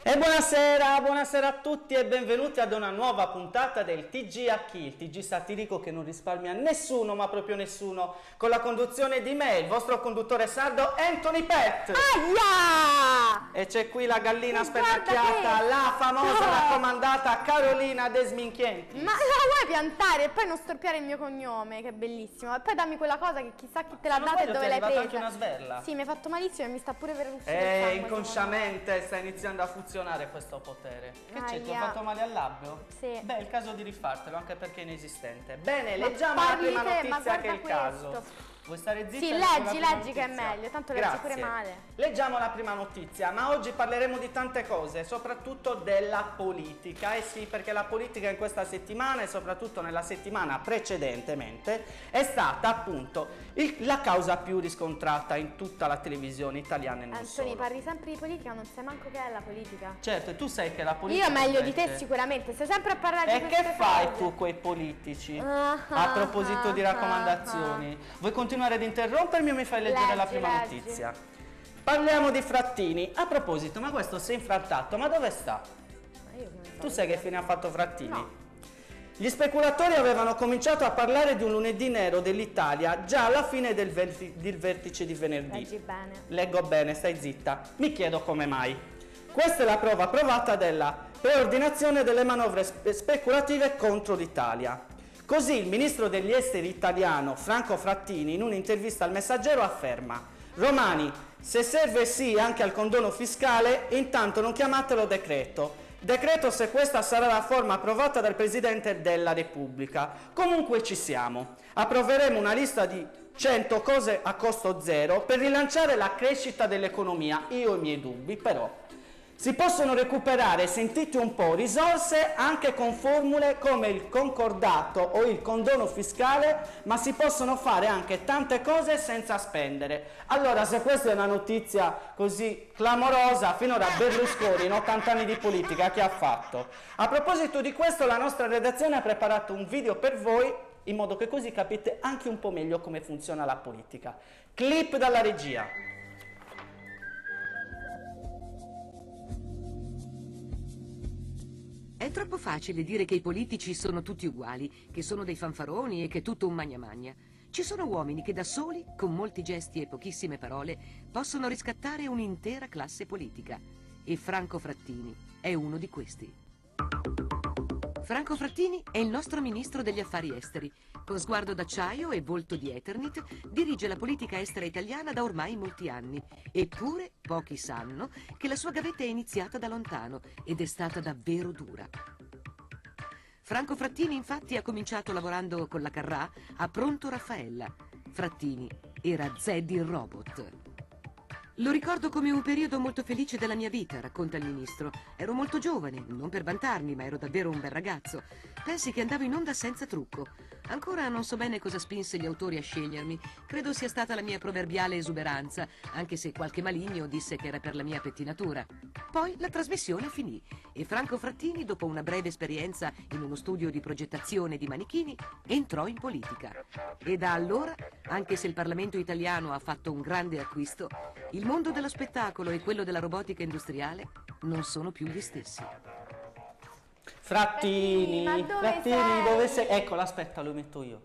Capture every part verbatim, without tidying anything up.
E buonasera, buonasera a tutti e benvenuti ad una nuova puntata del T G a chi, il T G satirico che non risparmia nessuno, ma proprio nessuno, con la conduzione di me, il vostro conduttore sardo Anthony Pett. Aia! E c'è qui la gallina E spennacchiata, la famosa no. raccomandata Carolina Desminchienti. Ma la vuoi piantare e poi non storpiare il mio cognome, che è bellissimo. E poi dammi quella cosa che chissà chi te l'ha data e dove l'hai presa. Anche una sberla. Sì, mi hai fatto malissimo e mi sta pure per uscire il E sangue, inconsciamente sta iniziando a funzionare questo potere. Che c'è? Ti ho fatto male al labbro? Sì. Beh, è il caso di rifartelo, anche perché è inesistente. Bene, Ma leggiamo la prima te, notizia che è il questo. caso. Vuoi stare zitta? Sì, leggi, leggi che è meglio, tanto leggi pure male. Leggiamo la prima notizia, ma oggi parleremo di tante cose, soprattutto della politica. Eh sì, perché la politica in questa settimana e soprattutto nella settimana precedentemente è stata appunto il, la causa più riscontrata in tutta la televisione italiana e non Anthony, solo. parli sempre di politica, non sai manco che è la politica. Certo, e tu sai che la politica... Io meglio di te sicuramente, stai sempre a parlare e di queste che fai cose. tu coi politici? Ah, a proposito ah, di raccomandazioni, ah, vuoi continuare ad interrompermi o mi fai leggere leggi, la prima leggi. notizia? Parliamo di Frattini. A proposito, ma questo si è infrattato, ma dove sta? Ma io come so Tu sai che fine ha fatto Frattini? No. Gli speculatori avevano cominciato a parlare di un lunedì nero dell'Italia già alla fine del, verti del vertice di venerdì. Leggi bene. Leggo bene, stai zitta. Mi chiedo come mai. Questa è la prova provata della preordinazione delle manovre spe speculative contro l'Italia. Così il ministro degli esteri italiano Franco Frattini in un'intervista al Messaggero afferma: Romani, se serve sì anche al condono fiscale, intanto non chiamatelo decreto. Decreto se questa sarà la forma approvata dal Presidente della Repubblica. Comunque ci siamo. Approveremo una lista di cento cose a costo zero per rilanciare la crescita dell'economia. Io ho i miei dubbi, però. Si possono recuperare, sentite un po', risorse anche con formule come il concordato o il condono fiscale, ma si possono fare anche tante cose senza spendere. Allora, se questa è una notizia così clamorosa, finora Berlusconi in ottanta anni di politica che ha fatto? A proposito di questo, la nostra redazione ha preparato un video per voi, in modo che così capite anche un po' meglio come funziona la politica. Clip dalla regia. È troppo facile dire che i politici sono tutti uguali, che sono dei fanfaroni e che è tutto un magna magna. Ci sono uomini che da soli, con molti gesti e pochissime parole, possono riscattare un'intera classe politica. E Franco Frattini è uno di questi. Franco Frattini è il nostro ministro degli affari esteri. Con sguardo d'acciaio e volto di Eternit, dirige la politica estera italiana da ormai molti anni. Eppure pochi sanno che la sua gavetta è iniziata da lontano ed è stata davvero dura. Franco Frattini infatti ha cominciato lavorando con la Carrà a Pronto Raffaella. Frattini era Zed il robot. Lo ricordo come un periodo molto felice della mia vita, racconta il ministro. Ero molto giovane, non per vantarmi, ma ero davvero un bel ragazzo. Pensi che andavo in onda senza trucco. Ancora non so bene cosa spinse gli autori a scegliermi. Credo sia stata la mia proverbiale esuberanza, anche se qualche maligno disse che era per la mia pettinatura. Poi la trasmissione finì e Franco Frattini, dopo una breve esperienza in uno studio di progettazione di manichini, entrò in politica. E da allora, anche se il Parlamento italiano ha fatto un grande acquisto, il mondo dello spettacolo e quello della robotica industriale non sono più gli stessi. Frattini, Ma dove Frattini, sei? dove sei? Ecco, aspetta, lo metto io.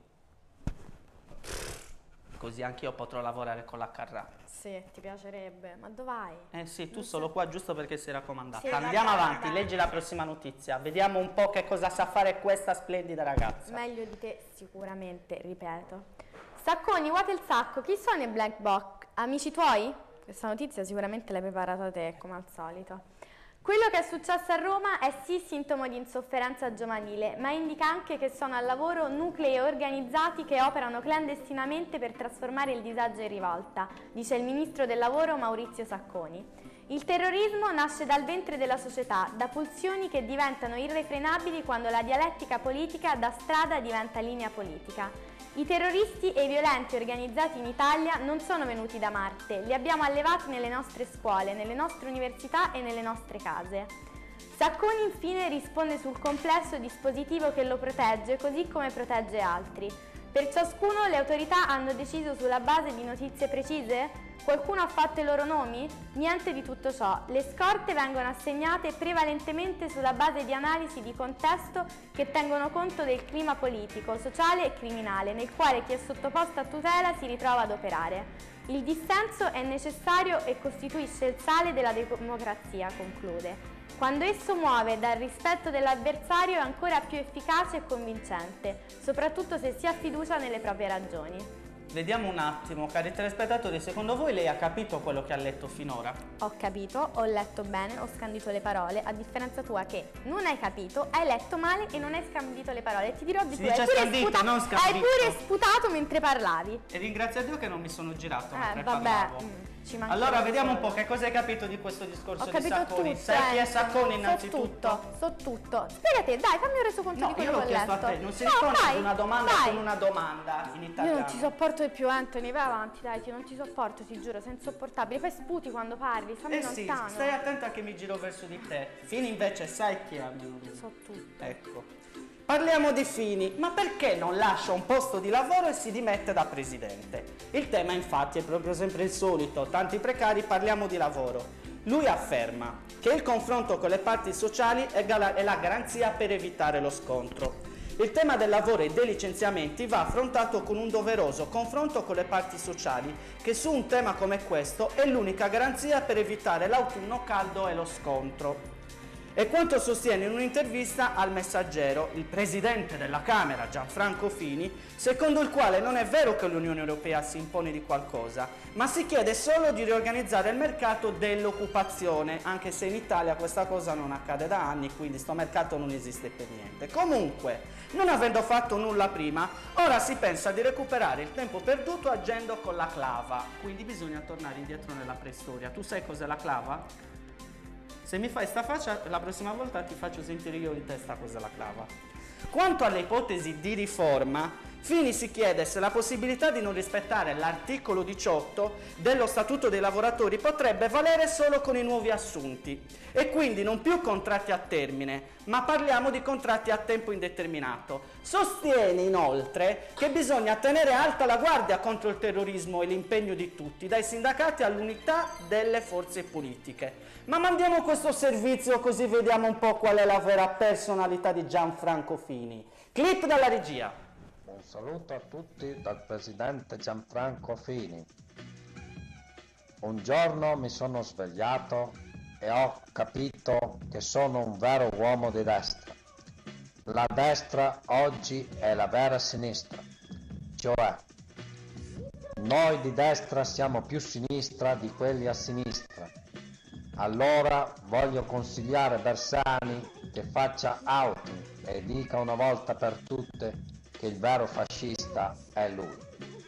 Così anche io potrò lavorare con la Carrà. Sì, ti piacerebbe, ma dov'hai? Eh sì, tu solo qua giusto perché sei raccomandata. Sì, Andiamo vabbè, avanti, vabbè. leggi la prossima notizia. Vediamo un po' che cosa sa fare questa splendida ragazza. Meglio di te sicuramente, ripeto. Sacconi, vuota il sacco, chi sono i Black Box? Amici tuoi? Questa notizia sicuramente l'hai preparata te, come al solito. Quello che è successo a Roma è sì sintomo di insofferenza giovanile, ma indica anche che sono al lavoro nuclei organizzati che operano clandestinamente per trasformare il disagio in rivolta, dice il ministro del lavoro Maurizio Sacconi. Il terrorismo nasce dal ventre della società, da pulsioni che diventano irrefrenabili quando la dialettica politica da strada diventa linea politica. I terroristi e i violenti organizzati in Italia non sono venuti da Marte, li abbiamo allevati nelle nostre scuole, nelle nostre università e nelle nostre case. Sacconi infine risponde sul complesso dispositivo che lo protegge così come protegge altri. Per ciascuno le autorità hanno deciso sulla base di notizie precise? Qualcuno ha fatto i loro nomi? Niente di tutto ciò. Le scorte vengono assegnate prevalentemente sulla base di analisi di contesto che tengono conto del clima politico, sociale e criminale nel quale chi è sottoposto a tutela si ritrova ad operare. Il dissenso è necessario e costituisce il sale della democrazia, conclude. Quando esso muove dal rispetto dell'avversario è ancora più efficace e convincente, soprattutto se si ha fiducia nelle proprie ragioni. Vediamo un attimo, cari telespettatori, secondo voi lei ha capito quello che ha letto finora? Ho capito, ho letto bene, ho scandito le parole, a differenza tua che non hai capito, hai letto male e non hai scandito le parole. E ti dirò di Si più, dice hai pure, scandito, sputa- non scandito. hai pure sputato mentre parlavi. E ringrazio Dio che non mi sono girato Eh, mentre vabbè, parlavo. mm, ci manca Allora vediamo un solo. po' che cosa hai capito di questo discorso Ho di capito Sacconi. tutto. Sai chi è eh, Sacconi so innanzitutto? tutto, so tutto. Spiega te, dai, fammi un resoconto No, di quello io che l'ho ho chiesto letto. a te, non si No, risponde vai, ad una domanda vai. con una domanda in italiano. Io non ti sopporto più, Anthony, vai avanti, dai, ti, non ti sopporto, ti giuro, sei insopportabile. Poi sputi quando parli, fammi Eh sì, lontano. stai attenta che mi giro verso di te. Fini invece sai chi è almeno lui. So tutto. Ecco. Parliamo di Fini, ma perché non lascia un posto di lavoro e si dimette da presidente? Il tema infatti è proprio sempre il solito, tanti precari, parliamo di lavoro. Lui afferma che il confronto con le parti sociali è è la garanzia per evitare lo scontro. Il tema del lavoro e dei licenziamenti va affrontato con un doveroso confronto con le parti sociali, che su un tema come questo è l'unica garanzia per evitare l'autunno caldo e lo scontro. È quanto sostiene in un'intervista al Messaggero il presidente della Camera, Gianfranco Fini, secondo il quale non è vero che l'Unione Europea si impone di qualcosa, ma si chiede solo di riorganizzare il mercato dell'occupazione, anche se in Italia questa cosa non accade da anni, quindi sto mercato non esiste per niente. Comunque, non avendo fatto nulla prima, ora si pensa di recuperare il tempo perduto agendo con la clava, quindi bisogna tornare indietro nella preistoria. Tu sai cos'è la clava? Se mi fai sta faccia, la prossima volta ti faccio sentire io in testa cos'è la clava. Quanto alle ipotesi di riforma, Fini si chiede se la possibilità di non rispettare l'articolo diciotto dello Statuto dei lavoratori potrebbe valere solo con i nuovi assunti e quindi non più contratti a termine, ma parliamo di contratti a tempo indeterminato. Sostiene inoltre che bisogna tenere alta la guardia contro il terrorismo e l'impegno di tutti, dai sindacati all'unità delle forze politiche. Ma mandiamo questo servizio così vediamo un po' qual è la vera personalità di Gianfranco Fini. Clip dalla regia. Un saluto a tutti dal presidente Gianfranco Fini. Un giorno mi sono svegliato e ho capito che sono un vero uomo di destra. La destra oggi è la vera sinistra, cioè noi di destra siamo più sinistra di quelli a sinistra. Allora voglio consigliare Bersani che faccia outing e dica una volta per tutte che il vero fascista è lui.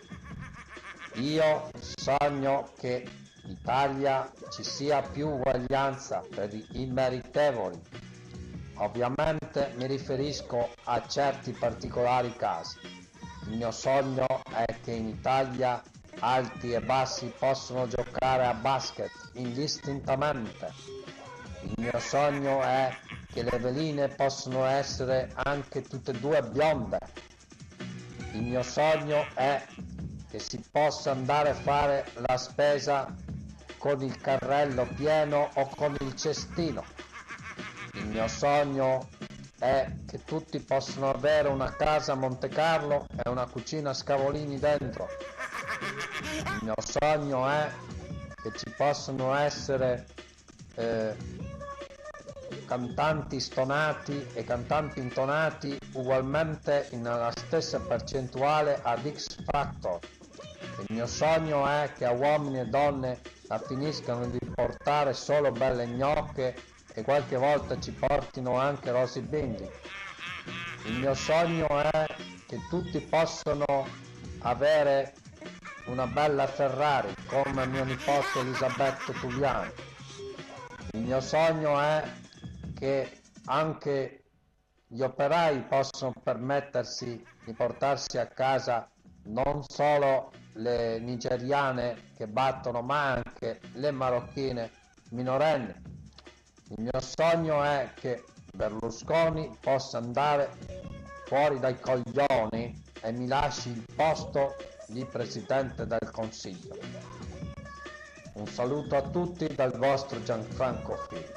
Io sogno che in Italia ci sia più uguaglianza per gli immeritevoli. Ovviamente mi riferisco a certi particolari casi. Il mio sogno è che in Italia alti e bassi possono giocare a basket indistintamente. Il mio sogno è che le veline possono essere anche tutte e due bionde. Il mio sogno è che si possa andare a fare la spesa con il carrello pieno o con il cestino. Il mio sogno è che tutti possano avere una casa a Monte Carlo e una cucina a Scavolini dentro. Il mio sogno è che ci possano essere eh, cantanti stonati e cantanti intonati ugualmente nella stessa percentuale ad X Factor. Il mio sogno è che a uomini e donne la finiscano di portare solo belle gnocche e qualche volta ci portino anche rosy bindi. Il mio sogno è che tutti possano avere una bella Ferrari come mio nipote Elisabetta Tuliani. Il mio sogno è che anche gli operai possono permettersi di portarsi a casa non solo le nigeriane che battono ma anche le marocchine minorenni. Il mio sogno è che Berlusconi possa andare fuori dai coglioni e mi lasci il posto di Presidente del Consiglio. Un saluto a tutti dal vostro Gianfranco Fini.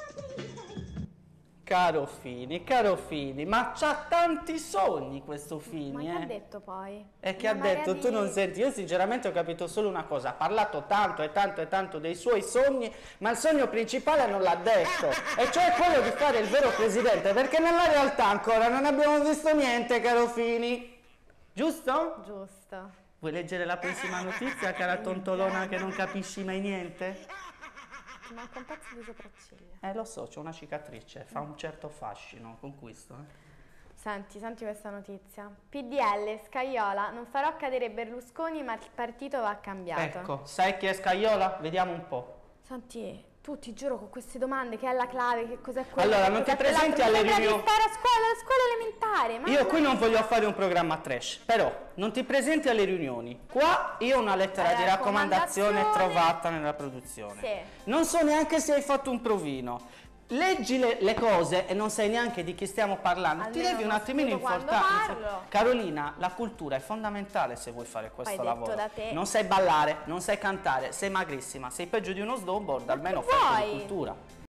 Caro Fini, caro Fini, ma c'ha tanti sogni questo Fini, Ma che eh? ha detto poi? E che Una ha detto, marea tu di- non senti, io sinceramente ho capito solo una cosa, ha parlato tanto e tanto e tanto dei suoi sogni, ma il sogno principale non l'ha detto, e cioè quello di fare il vero presidente, perché nella realtà ancora non abbiamo visto niente, caro Fini. Giusto? Giusto. Vuoi leggere la prossima notizia, cara tontolona che non capisci mai niente? Ti manca un pezzo di sopracciglia. Eh, lo so, c'è una cicatrice, fa un certo fascino con questo, eh. Senti, senti questa notizia. P D L, Scajola, non farò cadere Berlusconi ma il partito va cambiato. Ecco, sai chi è Scajola? Vediamo un po'. Senti, tu ti giuro con queste domande, che è la clave, che cos'è quello? Allora, che non ti cos'è presenti quell'altro? alle Mi sembra riunioni? di stare a scuola, a scuola elementare. Ma Io qui non voglio fare un programma trash, però non ti presenti alle riunioni. Qua io ho una lettera La di raccomandazione raccomandazione. trovata nella produzione. Sì. Non so neanche se hai fatto un provino. Leggi le, le cose e non sai neanche di chi stiamo parlando. Ti Almeno devi un uno attimino scudo quando informare. parlo. Carolina, la cultura è fondamentale se vuoi fare questo Hai detto lavoro. da te. Non sai ballare, non sai cantare, sei magrissima, sei peggio di uno snowboard, almeno che fai un po' di vuoi? cultura.